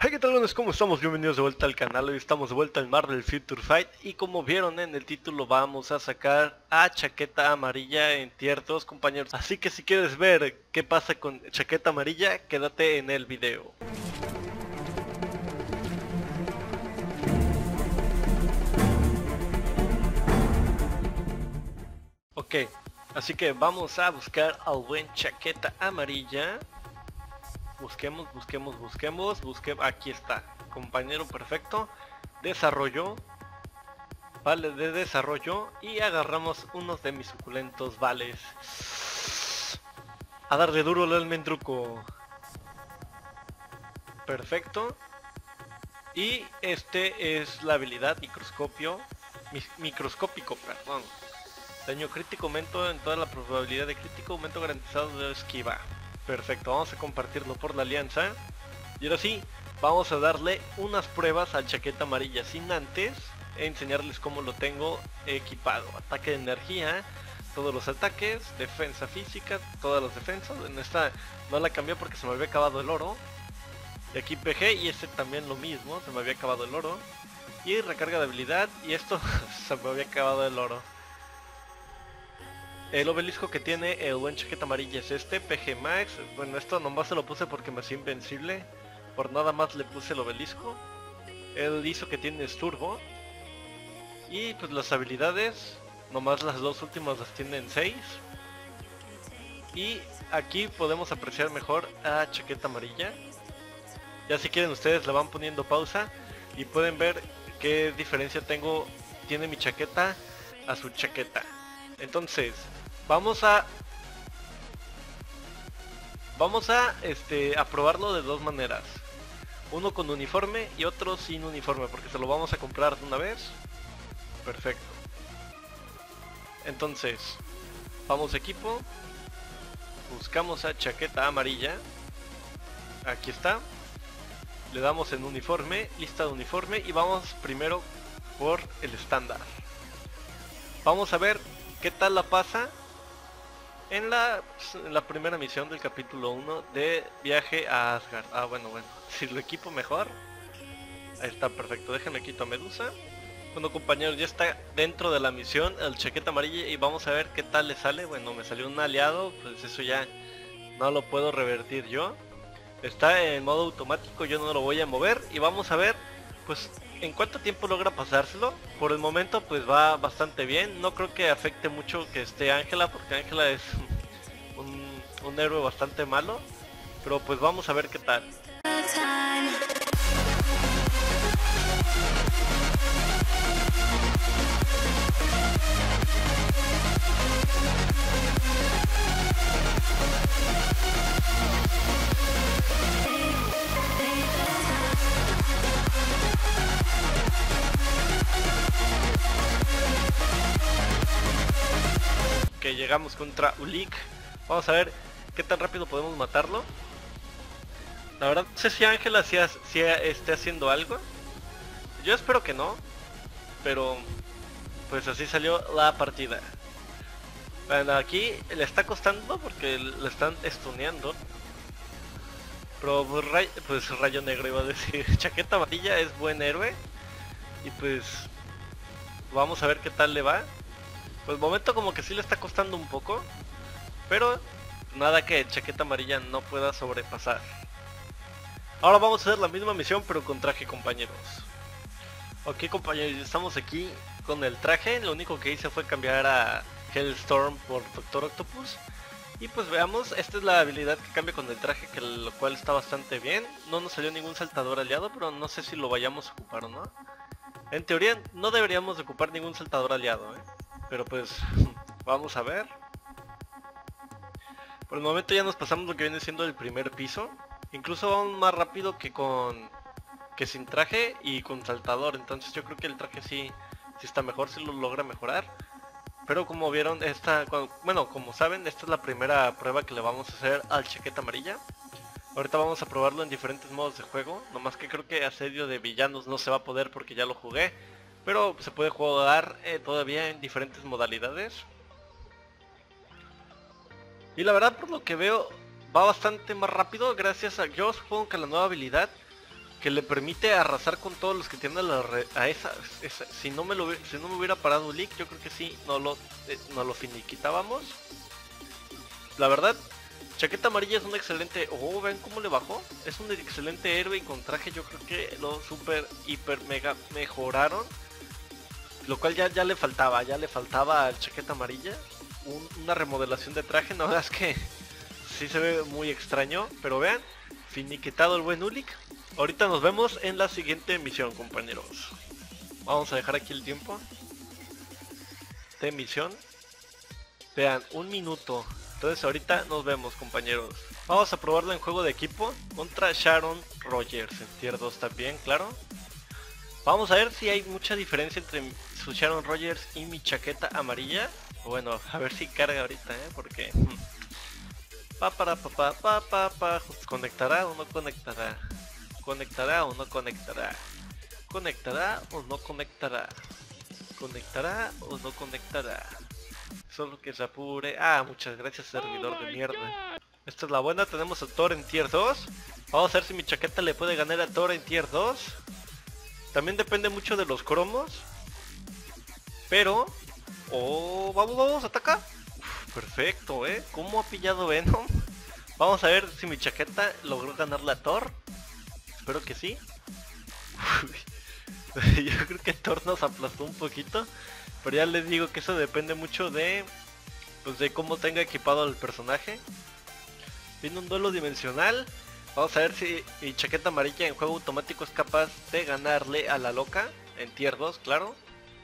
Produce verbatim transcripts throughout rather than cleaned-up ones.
Hey, ¿qué tal, buenos? ¿Cómo estamos? Bienvenidos de vuelta al canal. Hoy estamos de vuelta en Marvel Future Fight. Y como vieron en el título, vamos a sacar a Chaqueta Amarilla en Tier dos, compañeros. Así que si quieres ver qué pasa con Chaqueta Amarilla, quédate en el video. Ok, así que vamos a buscar al buen Chaqueta Amarilla. Busquemos, busquemos, busquemos, busquemos. Aquí está, compañero perfecto. Desarrollo. Vale de desarrollo. Y agarramos unos de mis suculentos vales. A darle duro al almendruco. Perfecto. Y este es la habilidad microscopio. mi- Microscópico, perdón. Daño crítico, aumento en toda la probabilidad de crítico, aumento garantizado de esquiva. Perfecto, vamos a compartirlo por la alianza. Y ahora sí, vamos a darle unas pruebas al Chaqueta Amarilla sin antes enseñarles cómo lo tengo equipado. Ataque de energía, todos los ataques, defensa física, todas las defensas. En esta no la cambié porque se me había acabado el oro. Y aquí P G y este también lo mismo, se me había acabado el oro. Y recarga de habilidad y esto se me había acabado el oro. El obelisco que tiene el buen Chaqueta Amarilla es este, P G Max. Bueno, esto nomás se lo puse porque me hacía invencible. Por nada más le puse el obelisco. El I S O que tiene es turbo. Y pues las habilidades, nomás las dos últimas las tienen seis. Y aquí podemos apreciar mejor a Chaqueta Amarilla. Ya si quieren ustedes le van poniendo pausa y pueden ver qué diferencia tengo, tiene mi chaqueta a su chaqueta. Entonces, vamos a vamos a este a probarlo de dos maneras. Uno con uniforme y otro sin uniforme, porque se lo vamos a comprar de una vez. Perfecto. Entonces, vamos a equipo. Buscamos a Chaqueta Amarilla. Aquí está. Le damos en uniforme, lista de uniforme, y vamos primero por el estándar. Vamos a ver qué tal la pasa en la, en la primera misión del capítulo uno de Viaje a Asgard. Ah, bueno, bueno, si lo equipo mejor. Ahí está, perfecto. Déjenme quito a Medusa. Bueno, compañeros, ya está dentro de la misión el Chaqueta Amarilla y vamos a ver qué tal le sale. Bueno, me salió un aliado, pues eso ya no lo puedo revertir yo. Está en modo automático, yo no lo voy a mover y vamos a ver pues en cuánto tiempo logra pasárselo. Por el momento pues va bastante bien, no creo que afecte mucho que esté Ángela, porque Ángela es un, un héroe bastante malo, pero pues vamos a ver qué tal. Que llegamos contra Ulik. Vamos a ver qué tan rápido podemos matarlo. La verdad no sé si Ángela si, si esté haciendo algo. Yo espero que no, pero pues así salió la partida. Bueno, aquí le está costando porque le están stuneando. Pero pues, ray, pues Rayo Negro iba a decir. Chaqueta Amarilla es buen héroe. Y pues vamos a ver qué tal le va. Pues momento como que sí le está costando un poco. Pero nada que Chaqueta Amarilla no pueda sobrepasar. Ahora vamos a hacer la misma misión pero con traje, compañeros. Ok, compañeros, estamos aquí con el traje. Lo único que hice fue cambiar a Hellstorm por Doctor Octopus. Y pues veamos, esta es la habilidad que cambia con el traje, que lo cual está bastante bien. No nos salió ningún saltador aliado, pero no sé si lo vayamos a ocupar o no. En teoría no deberíamos de ocupar ningún saltador aliado, ¿eh? Pero pues vamos a ver. Por el momento ya nos pasamos lo que viene siendo el primer piso. Incluso vamos más rápido que con que sin traje y con saltador. Entonces yo creo que el traje sí, sí está mejor, sí lo logra mejorar. Pero como vieron, esta, bueno, como saben, esta es la primera prueba que le vamos a hacer al Chaqueta Amarilla. Ahorita vamos a probarlo en diferentes modos de juego. Nomás que creo que asedio de villanos no se va a poder porque ya lo jugué. Pero se puede jugar eh, todavía en diferentes modalidades. Y la verdad, por lo que veo, va bastante más rápido gracias a, yo supongo que la nueva habilidad que le permite arrasar con todos los que tienen a, la re a esa, esa. Si no me lo si no me hubiera parado Leak, yo creo que sí, no lo, eh, no lo finiquitábamos. La verdad, Chaqueta Amarilla es un excelente... Oh, ven cómo le bajó. Es un excelente héroe y con traje yo creo que lo super, hiper, mega mejoraron. Lo cual ya, ya le faltaba, ya le faltaba al Chaqueta Amarilla. Un, una remodelación de traje, no, es que sí se ve muy extraño. Pero vean, finiquitado el buen Ulik. Ahorita nos vemos en la siguiente misión, compañeros. Vamos a dejar aquí el tiempo de misión. Vean, un minuto. Entonces ahorita nos vemos, compañeros. Vamos a probarlo en juego de equipo contra Sharon Rogers en tier dos también, claro. Vamos a ver si hay mucha diferencia entre su Sharon Rogers y mi Chaqueta Amarilla. Bueno, a ver si carga ahorita, ¿eh? Porque... Pa para pa pa pa pa pa. ¿Conectará o no conectará? ¿Conectará o no conectará? ¿Conectará o no conectará? ¿Conectará o no conectará? Solo que se apure. Ah, muchas gracias, servidor de mierda. Esta es la buena, tenemos a Thor en tier dos. Vamos a ver si mi Chaqueta le puede ganar a Thor en tier dos. También depende mucho de los cromos. Pero... Oh, vamos, vamos, ataca. Uf, perfecto, eh. ¿Cómo ha pillado Venom? Vamos a ver si mi Chaqueta logró ganarle a Thor. Espero que sí. Yo creo que Thor nos aplastó un poquito. Pero ya les digo que eso depende mucho de... Pues de cómo tenga equipado el personaje. Viene un duelo dimensional. Vamos a ver si mi Chaqueta Amarilla en juego automático es capaz de ganarle a la loca. En tier dos, claro.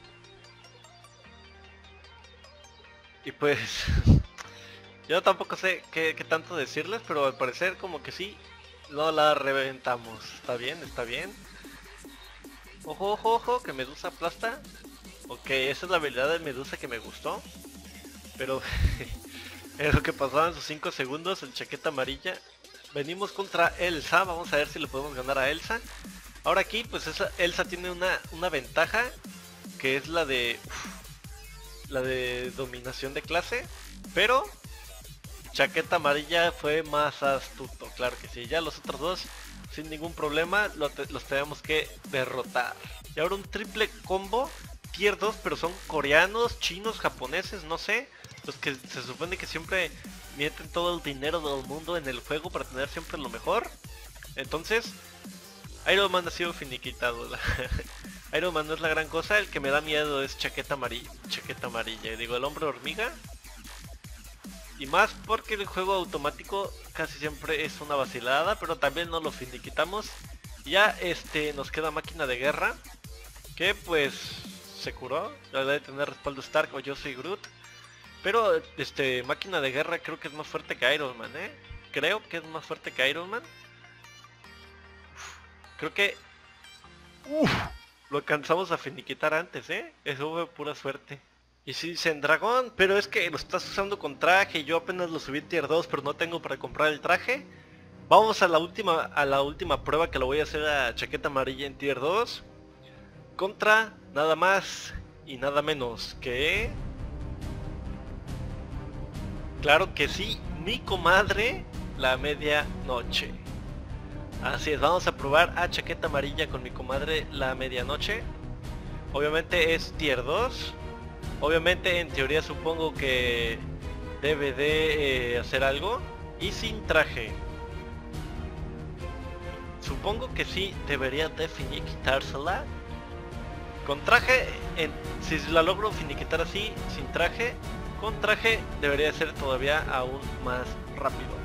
Y pues... Yo tampoco sé qué, qué tanto decirles, pero al parecer como que sí. No la reventamos. Está bien, está bien. Ojo, ojo, ojo, que Medusa aplasta. Ok, esa es la habilidad de Medusa que me gustó. Pero es lo que pasaba en sus cinco segundos, el Chaqueta Amarilla. Venimos contra Elsa, vamos a ver si le podemos ganar a Elsa. Ahora aquí, pues esa, Elsa tiene una, una ventaja, que es la de... Uf, la de dominación de clase. Pero Chaqueta Amarilla fue más astuto, claro que sí. Ya los otros dos, sin ningún problema, lo te, los tenemos que derrotar. Y ahora un triple combo. Tier dos, pero son coreanos, chinos, japoneses, no sé. Los que se supone que siempre meten todo el dinero del mundo en el juego para tener siempre lo mejor. Entonces, Iron Man ha sido finiquitado. Iron Man no es la gran cosa, el que me da miedo es Chaqueta Amarilla. Chaqueta Amarilla, digo, el hombre hormiga. Y más porque el juego automático casi siempre es una vacilada, pero también no lo finiquitamos. Ya este nos queda Máquina de Guerra, que pues... se curó, la de tener respaldo Stark o yo soy Groot. Pero este Máquina de Guerra creo que es más fuerte que Iron Man, eh. Creo que es más fuerte que Iron Man. Uf, creo que uf, lo alcanzamos a finiquitar antes, eh. Eso fue pura suerte. Y si dicen dragón, pero es que lo estás usando con traje. Yo apenas lo subí tier dos, pero no tengo para comprar el traje. Vamos a la última, a la última prueba que lo voy a hacer a Chaqueta Amarilla en tier dos. Contra nada más y nada menos que... Claro que sí, mi comadre, la medianoche. Así es, vamos a probar a Chaqueta Amarilla con mi comadre, la medianoche. Obviamente es tier dos. Obviamente en teoría supongo que debe de eh, hacer algo. Y sin traje. Supongo que sí debería de finiquitársela. Con traje, en, si la logro finiquitar así, sin traje, con traje debería ser todavía aún más rápido.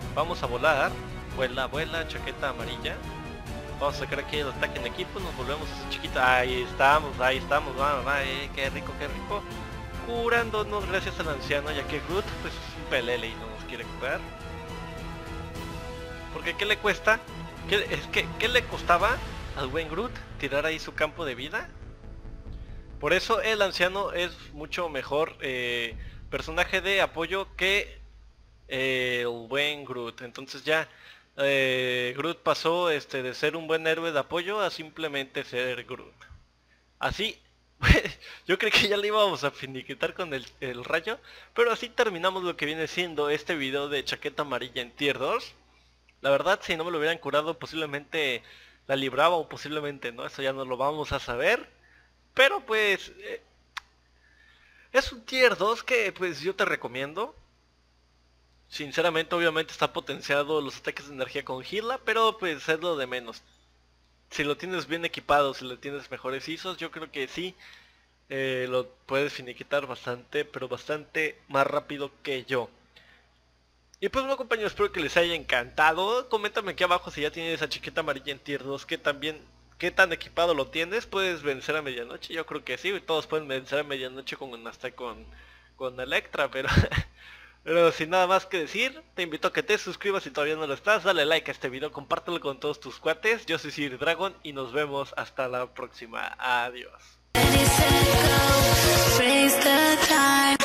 Vamos a volar. Vuela, vuela, chaqueta amarilla. Vamos a sacar aquí el ataque en equipo. Nos volvemos chiquita. Ahí estamos, ahí estamos. Vamos, ay, qué rico, qué rico. Curándonos gracias al anciano, ya que Groot pues es un pelele y no nos quiere curar. Porque ¿qué le cuesta? ¿Qué, es que, ¿qué le costaba al buen Groot tirar ahí su campo de vida? Por eso el anciano es mucho mejor eh, personaje de apoyo que eh, el buen Groot. Entonces ya eh, Groot pasó este, de ser un buen héroe de apoyo a simplemente ser Groot. Así, yo creo que ya le íbamos a finiquitar con el, el rayo, pero así terminamos lo que viene siendo este video de chaqueta amarilla en tier dos. La verdad, si no me lo hubieran curado, posiblemente la libraba o posiblemente no, eso ya no lo vamos a saber. Pero pues, eh, es un tier dos que pues yo te recomiendo. Sinceramente, obviamente está potenciado los ataques de energía con Gila, pero pues es lo de menos. Si lo tienes bien equipado, si lo tienes mejores I S Os, yo creo que sí, eh, lo puedes finiquitar bastante, pero bastante más rápido que yo. Y pues bueno, compañeros, espero que les haya encantado. Coméntame aquí abajo si ya tienes esa chaqueta amarilla en tier dos, que también, qué tan equipado lo tienes. ¿Puedes vencer a medianoche? Yo creo que sí, todos pueden vencer a medianoche con hasta con, con Electra, pero... Pero sin nada más que decir, te invito a que te suscribas si todavía no lo estás, dale like a este video, compártelo con todos tus cuates. Yo soy Sir Dragon y nos vemos hasta la próxima. Adiós.